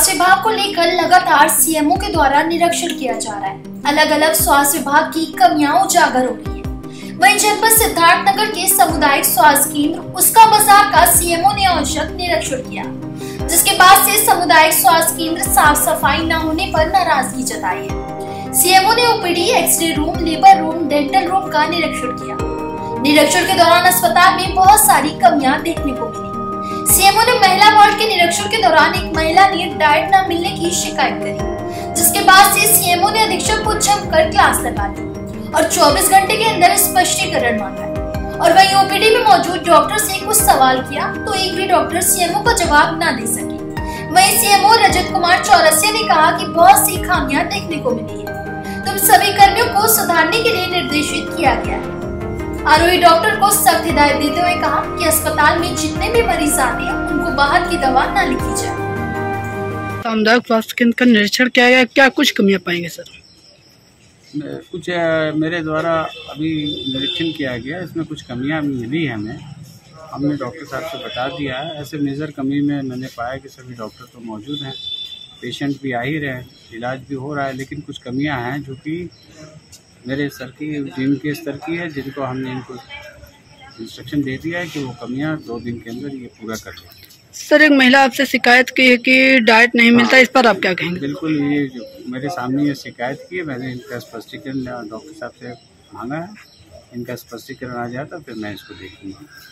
स्वास्थ्य विभाग को लेकर लगातार सीएमओ के द्वारा निरीक्षण किया जा रहा है। अलग अलग स्वास्थ्य विभाग की कमियां उजागर हो रही है। वहीं जनपद सिद्धार्थनगर के सामुदायिक स्वास्थ्य केंद्र उसका बाजार का सीएमओ ने औचक निरीक्षण किया, जिसके बाद से सामुदायिक स्वास्थ्य केंद्र साफ सफाई न होने पर नाराजगी जताई है। सीएमओ ने OPD, x ray room, labour room, dental room का निरीक्षण किया। निरीक्षण के दौरान अस्पताल में बहुत सारी कमियां देखने को मिली। सीएमओ ने महिला वार्ड के निरीक्षण के दौरान एक महिला ने डाइट न मिलने की शिकायत करी, जिसके बाद से सीएमओ ने अधीक्षक को जमकर क्लास लगा दी और 24 घंटे के अंदर स्पष्टीकरण मांगा। और वहीं ओपीडी में मौजूद डॉक्टर से कुछ सवाल किया तो एक भी डॉक्टर सीएमओ को जवाब न दे सके। वहीं सीएमओ रजत कुमार चौरसिया ने कहा कि बहुत सी खामियां देखने को मिली है, तो सभी कर्मियों को सुधारने के लिए निर्देशित किया गया है। आरोही डॉक्टर को सख्त हिदायत देते हुए कहा कि अस्पताल में जितने भी मरीज आते हैं उनको बाहर की दवा न लिखी जाए। सामुदायिक स्वास्थ्य केंद्र का निरीक्षण किया गया, क्या कुछ कमियां पाएंगे सर? कुछ मेरे द्वारा अभी निरीक्षण किया गया, इसमें कुछ कमियां मिली है हमें। हमने डॉक्टर साहब से बता दिया है। ऐसे मेजर कमी में मैंने पाया कि सभी डॉक्टर तो मौजूद हैं, पेशेंट भी आ ही रहे हैं, इलाज भी हो रहा है, लेकिन कुछ कमियां हैं जो कि मेरे स्तर की, टीम के स्तर की है, जिनको हमने इनको इंस्ट्रक्शन दे दिया है कि वो कमियां 2 दिन के अंदर ये पूरा कर लें। सर, एक महिला आपसे शिकायत की है कि डाइट नहीं मिलता, इस पर आप क्या कहेंगे? बिल्कुल, ये जो मेरे सामने ये शिकायत की है, मैंने इनका स्पष्टीकरण डॉक्टर साहब से मांगा है। इनका स्पष्टीकरण आ जाता फिर मैं इसको देखूंगा।